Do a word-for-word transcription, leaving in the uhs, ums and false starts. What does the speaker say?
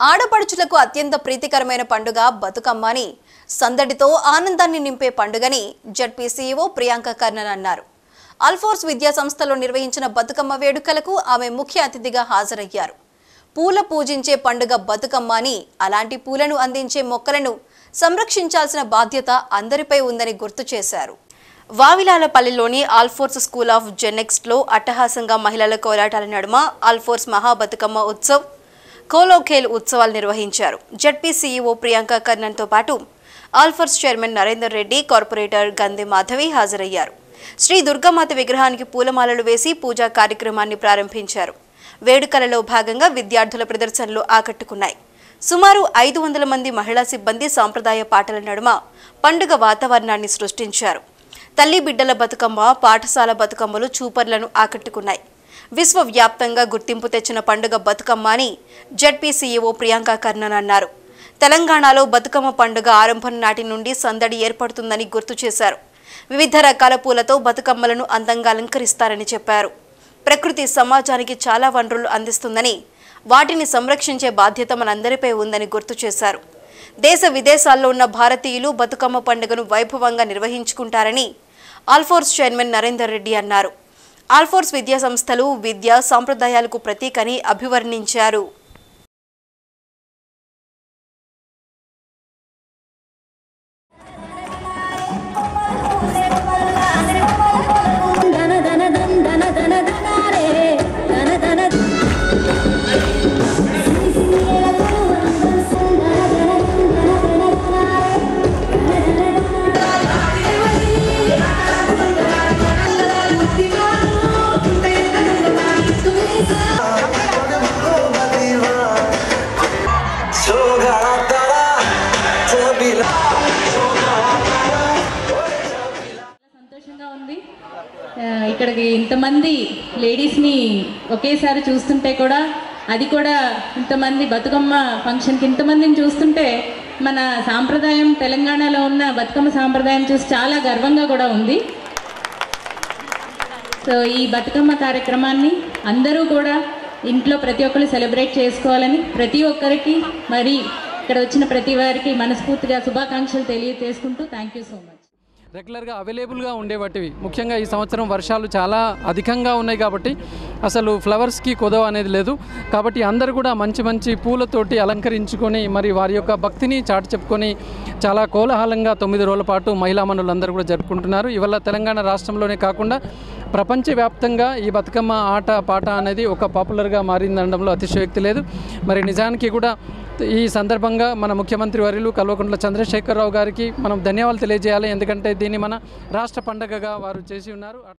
ఆడపడుచులకు అత్యంత ప్రీతికరమైన పండుగ బతుకమ్మ అని సందడితో ఆనందాన్ని నింపే పండుగని జెడ్పీ సీఈఓ ప్రియాంక కర్ణన్ అన్నారు. అల్ఫోర్స్ విద్యా సంస్థలో నిర్వహించిన బతుకమ్మ వేడుకలకు ఆమె ముఖ్య అతిథిగా హాజరయ్యారు. పూల పూజించే పండుగ బతుకమ్మ అని అలాంటి పూలను అందించే మొక్కలను సంరక్షించాల్సిన బాధ్యత అందరిపై ఉందని గుర్తు చేశారు. వావిలాలపల్లిలోని అల్ఫోర్స్ స్కూల్ ఆఫ్ జెనెక్స్లో అట్టహాసంగా మహిళల కోలాటాల నడుమ అల్ఫోర్స్ మహా బతుకమ్మ ఉత్సవ్ కోలోఖేల్ ఉత్సవాలు నిర్వహించారు. జెడ్పీ సీఈఓ ప్రియాంక కర్ణన్తో పాటు అల్ఫోర్స్ చైర్మన్ నరేందర్ రెడ్డి, కార్పొరేటర్ గంధి మాధవి హాజరయ్యారు. శ్రీ దుర్గామాత విగ్రహానికి పూలమాలలు వేసి పూజా కార్యక్రమాన్ని ప్రారంభించారు. వేడుకలలో భాగంగా విద్యార్థుల ప్రదర్శనలు ఆకట్టుకున్నాయి. సుమారు ఐదు వందల మంది మహిళా సిబ్బంది సాంప్రదాయ పాటల నడుమ పండుగ వాతావరణాన్ని సృష్టించారు. తల్లి బిడ్డల బతుకమ్మ, పాఠశాల బతుకమ్మలు చూపర్లను ఆకట్టుకున్నాయి. విశ్వవ్యాప్తంగా గుర్తింపు తెచ్చిన పండుగ బతుకమ్మ అని జెడ్పీ సీఈఓ ప్రియాంక కర్ణన్ అన్నారు. తెలంగాణలో బతుకమ్మ పండుగ ఆరంభం నాటి నుండి సందడి ఏర్పడుతుందని గుర్తు చేశారు. వివిధ రకాల పూలతో బతుకమ్మలను అందంగా అలంకరిస్తారని చెప్పారు. ప్రకృతి సమాజానికి చాలా వనరులు అందిస్తుందని, వాటిని సంరక్షించే బాధ్యత మనందరిపై ఉందని గుర్తు చేశారు. దేశ విదేశాల్లో ఉన్న భారతీయులు బతుకమ్మ పండుగను వైభవంగా నిర్వహించుకుంటారని అల్ఫోర్స్ చైర్మన్ నరేందర్ రెడ్డి అన్నారు. అల్ఫోర్స్ విద్యా సంస్థలు విద్యా సాంప్రదాయాలకు ప్రతీకని అభివర్ణించారు. సంతోషంగా ఉంది. ఇక్కడికి ఇంతమంది లేడీస్ని ఒకేసారి చూస్తుంటే కూడా, అది కూడా ఇంతమంది బతుకమ్మ ఫంక్షన్కి ఇంతమందిని చూస్తుంటే మన సాంప్రదాయం, తెలంగాణలో ఉన్న బతుకమ్మ సాంప్రదాయం చూసి చాలా గర్వంగా కూడా ఉంది. సో ఈ బతుకమ్మ కార్యక్రమాన్ని అందరూ కూడా ఇంట్లో ప్రతి ఒక్కరు సెలబ్రేట్ చేసుకోవాలని, ప్రతి ఒక్కరికి మరి ఇక్కడ వచ్చిన ప్రతి వారికి మనస్ఫూర్తిగా శుభాకాంక్షలు తెలియజేసుకుంటూ థ్యాంక్ యూ సో మచ్. రెగ్యులర్గా అవైలబుల్గా ఉండేవాటివి. ముఖ్యంగా ఈ సంవత్సరం వర్షాలు చాలా అధికంగా ఉన్నాయి కాబట్టి అసలు ఫ్లవర్స్కి కొదవ అనేది లేదు. కాబట్టి అందరూ కూడా మంచి మంచి పూలతోటి అలంకరించుకొని మరి వారి యొక్క భక్తిని చాటి చెప్పుకొని చాలా కోలాహలంగా తొమ్మిది రోజుల పాటు మహిళా మనులందరూ కూడా జరుపుకుంటున్నారు. ఇవాళ తెలంగాణ రాష్ట్రంలోనే కాకుండా ప్రపంచవ్యాప్తంగా ఈ బతుకమ్మ ఆట పాట అనేది ఒక పాపులర్గా మారిందనడంలో అతిశయోక్తి లేదు. మరి నిజానికి కూడా ఈ సందర్భంగా మన ముఖ్యమంత్రి వర్యులు కల్వకుంట్ల చంద్రశేఖరరావు గారికి మనం ధన్యవాదాలు తెలియజేయాలి. ఎందుకంటే దీన్ని మన రాష్ట్ర పండగగా వారు చేసి ఉన్నారు.